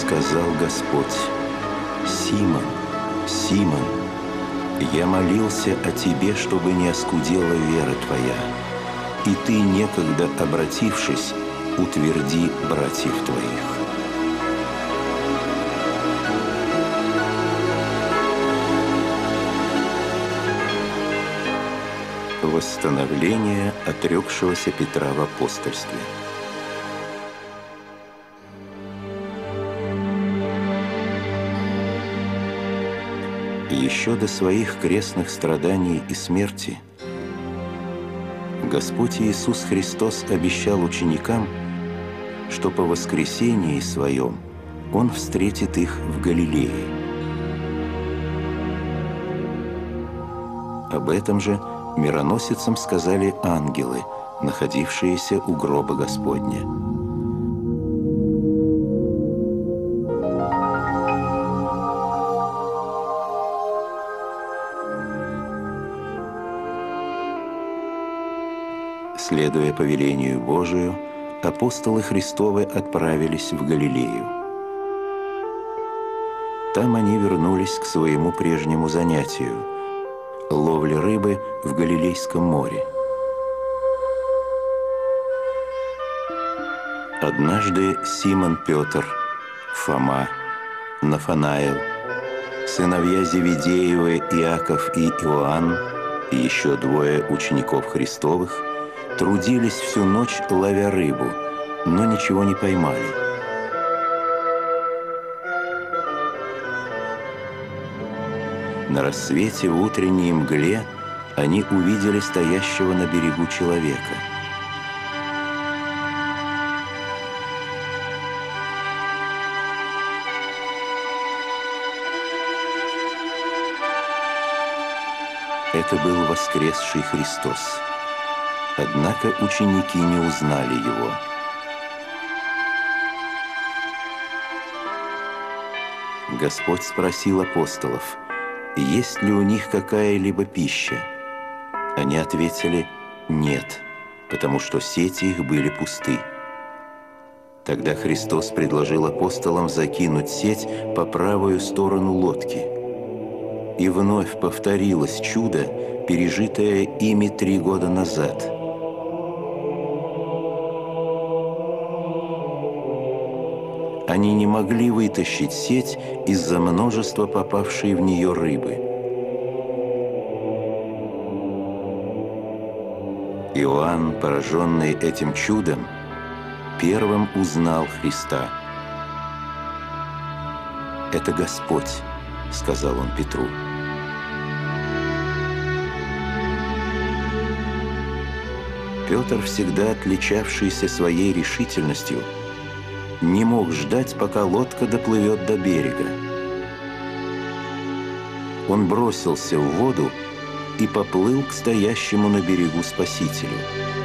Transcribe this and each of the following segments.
сказал Господь: «Симон, Симон, я молился о тебе, чтобы не оскудела вера твоя, и ты, некогда обратившись, утверди братьев твоих». Восстановление отрекшегося Петра в апостольстве. Еще до своих крестных страданий и смерти Господь Иисус Христос обещал ученикам, что по воскресении Своем Он встретит их в Галилее. Об этом же мироносицам сказали ангелы, находившиеся у гроба Господня. Следуя повелению Божию, апостолы Христовы отправились в Галилею. Там они вернулись к своему прежнему занятию – ловле рыбы в Галилейском море. Однажды Симон Петр, Фома, Нафанаил, сыновья Зеведеевы Иаков и Иоанн и еще двое учеников Христовых трудились всю ночь, ловя рыбу, но ничего не поймали. На рассвете в утренней мгле они увидели стоящего на берегу человека. Это был воскресший Христос. Однако ученики не узнали Его. Господь спросил апостолов, есть ли у них какая-либо пища. Они ответили: нет, потому что сети их были пусты. Тогда Христос предложил апостолам закинуть сеть по правую сторону лодки. И вновь повторилось чудо, пережитое ими 3 года назад. Они не могли вытащить сеть из-за множества попавшей в нее рыбы. Иоанн, пораженный этим чудом, первым узнал Христа. «Это Господь», — сказал он Петру. Петр, всегда отличавшийся своей решительностью, не мог ждать, пока лодка доплывет до берега. Он бросился в воду и поплыл к стоящему на берегу Спасителю.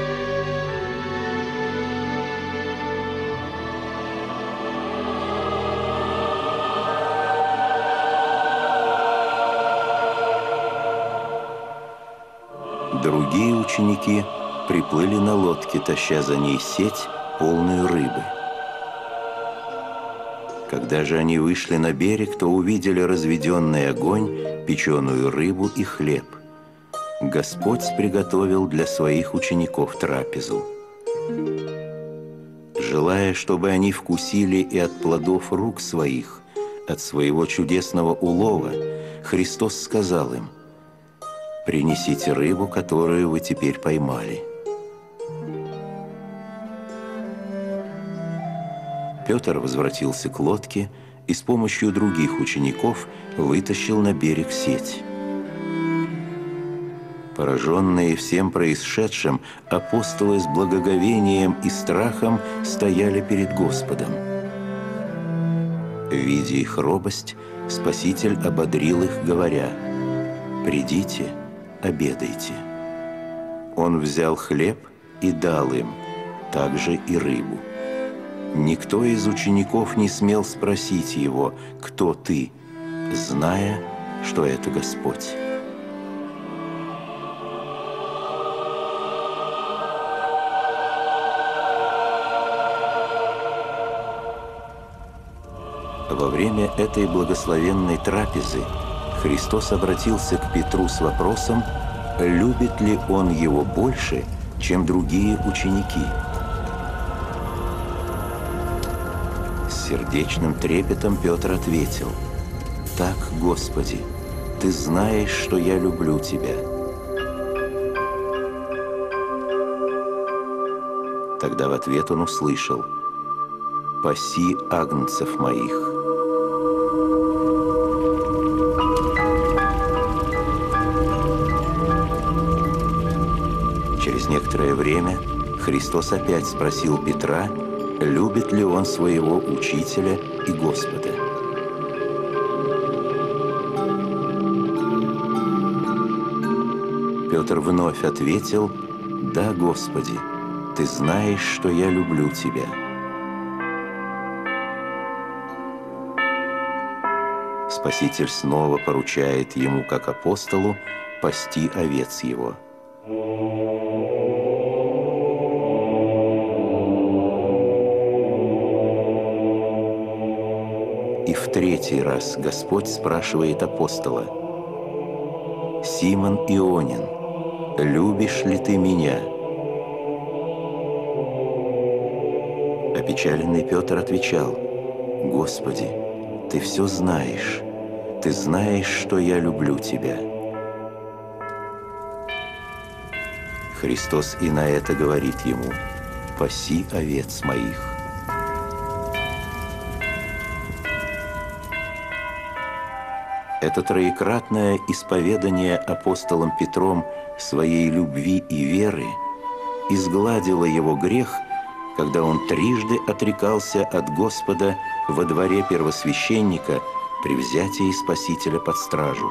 Другие ученики приплыли на лодке, таща за ней сеть, полную рыбы. Когда же они вышли на берег, то увидели разведенный огонь, печеную рыбу и хлеб. Господь приготовил для своих учеников трапезу. Желая, чтобы они вкусили и от плодов рук своих, от своего чудесного улова, Христос сказал им: «Принесите рыбу, которую вы теперь поймали». Петр возвратился к лодке и с помощью других учеников вытащил на берег сеть. Пораженные всем происшедшим, апостолы с благоговением и страхом стояли перед Господом. Видя их робость, Спаситель ободрил их, говоря: «Придите, обедайте». Он взял хлеб и дал им, также и рыбу. Никто из учеников не смел спросить его: «Кто ты?», зная, что это Господь. Во время этой благословенной трапезы Христос обратился к Петру с вопросом, любит ли он его больше, чем другие ученики. С сердечным трепетом Петр ответил: «Так, Господи, Ты знаешь, что я люблю Тебя». Тогда в ответ он услышал: «Паси агнцев моих». Через некоторое время Христос опять спросил Петра, любит ли он своего Учителя и Господа. Петр вновь ответил: «Да, Господи, Ты знаешь, что я люблю Тебя». Спаситель снова поручает ему, как апостолу, пасти овец его. И в третий раз Господь спрашивает апостола: «Симон Ионин, любишь ли ты меня?» Опечаленный Петр отвечал: «Господи, Ты все знаешь, Ты знаешь, что я люблю Тебя». Христос и на это говорит ему: «Паси овец моих». Это троекратное исповедание апостолом Петром своей любви и веры изгладило его грех, когда он трижды отрекался от Господа во дворе первосвященника при взятии Спасителя под стражу.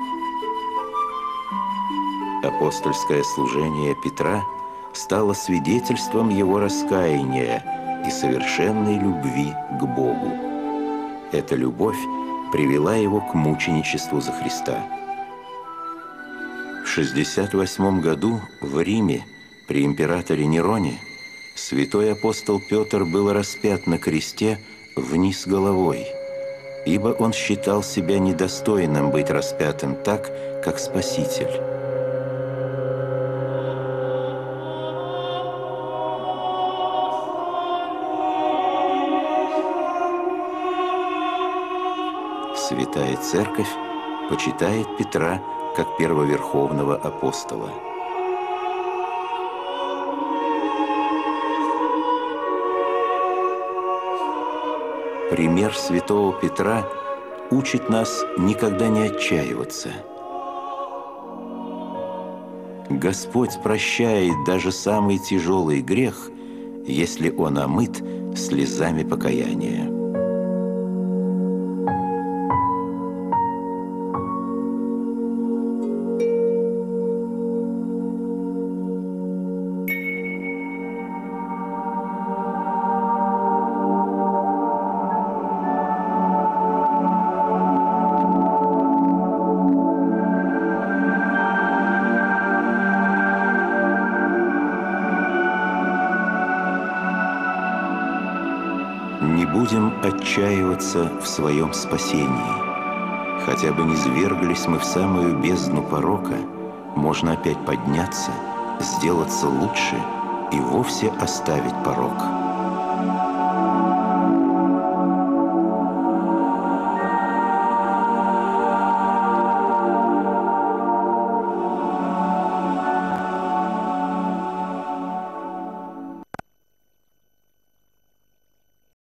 Апостольское служение Петра стало свидетельством его раскаяния и совершенной любви к Богу. Эта любовь привела его к мученичеству за Христа. В 68 году в Риме при императоре Нероне святой апостол Петр был распят на кресте вниз головой, ибо он считал себя недостойным быть распятым так, как Спаситель. Святая Церковь почитает Петра как первоверховного апостола. Пример святого Петра учит нас никогда не отчаиваться. Господь прощает даже самый тяжелый грех, если он омыт слезами покаяния. Не будем отчаиваться в своем спасении. Хотя бы низвергались мы в самую бездну порока, можно опять подняться, сделаться лучше и вовсе оставить порок.